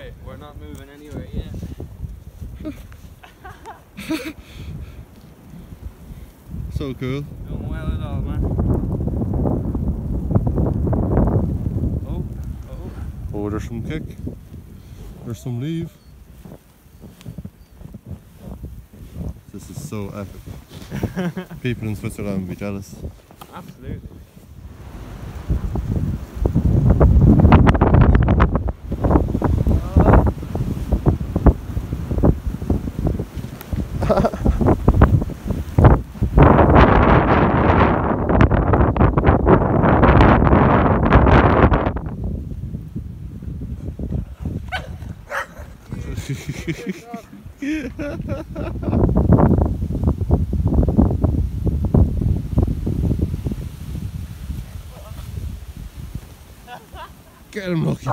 Okay, we're not moving anywhere yet. So cool. Doing well at all, man. Oh, there's some kick. There's some leave. This is so epic. People in Switzerland would be jealous. Absolutely. Get him, Lucky.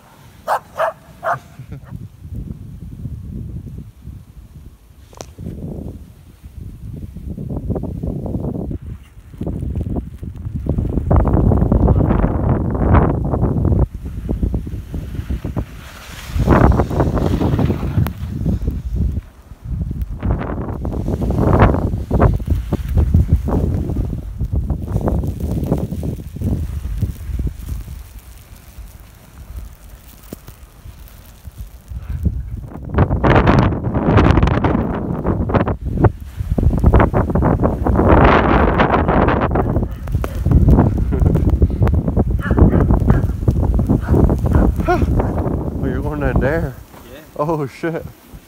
Oh, you're going down there? Yeah. Oh shit.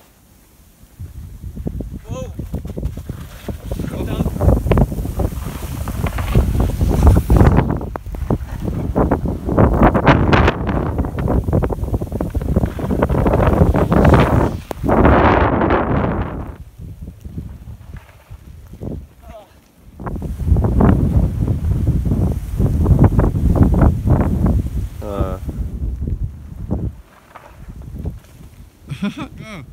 Whoa! Go.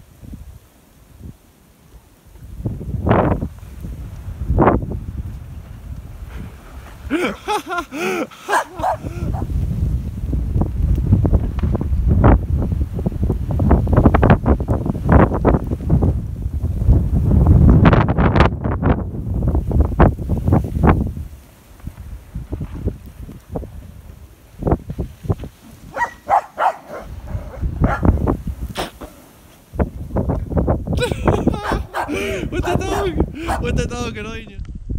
With the dog! With the dog annoying you.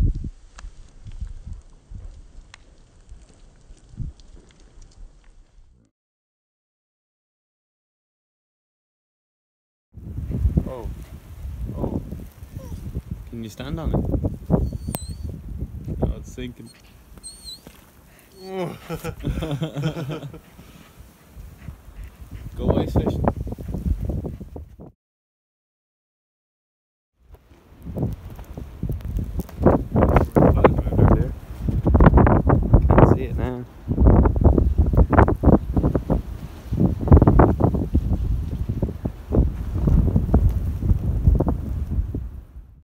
Oh. Oh. Can you stand on it? No, it's sinking. Go ice fishing. Can't see it now.